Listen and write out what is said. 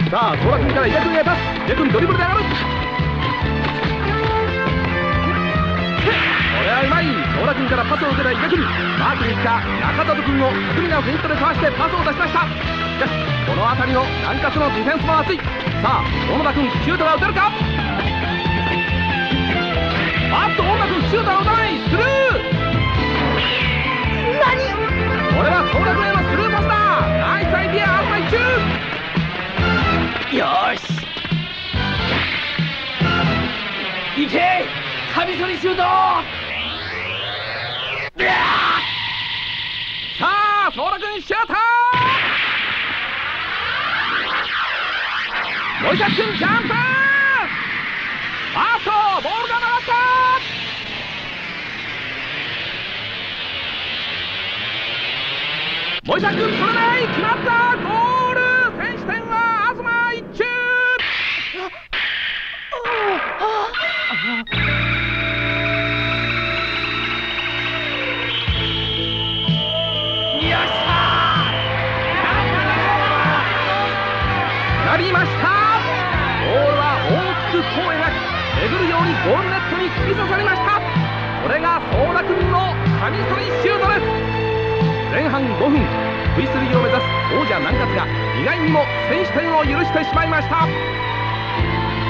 さあ、ソーラ君から井出君へパス。井出君ドリブルで上がる。これはうまい。ソーラ君からパスを受けた井出君、マークに来た中里君を巧みなフェイントでかわしてパスを出しました。しかしこの辺りの南葛のディフェンスも熱い。さあ、小野田君シュートが打てるか。あっと、小野田君シュートが打たない。スルー。これはソーラ君へのスルーパスだ。ナイスアイディア。アウト一中。 よーし、いけカミソリシュート。 さあ、ソーラ君シュート。森崎君ジャンプ。あっと、ボールが回った。森崎君取れない。決まった。ゴール。先取点は東一中。なりました。ボールは大きく弧を描き、巡るようにゴールネットに突き刺さりました。これがソーラ君のカミソリシュートです。前半5分、V3 を目指す王者南葛が意外にも先取点を許してしまいました。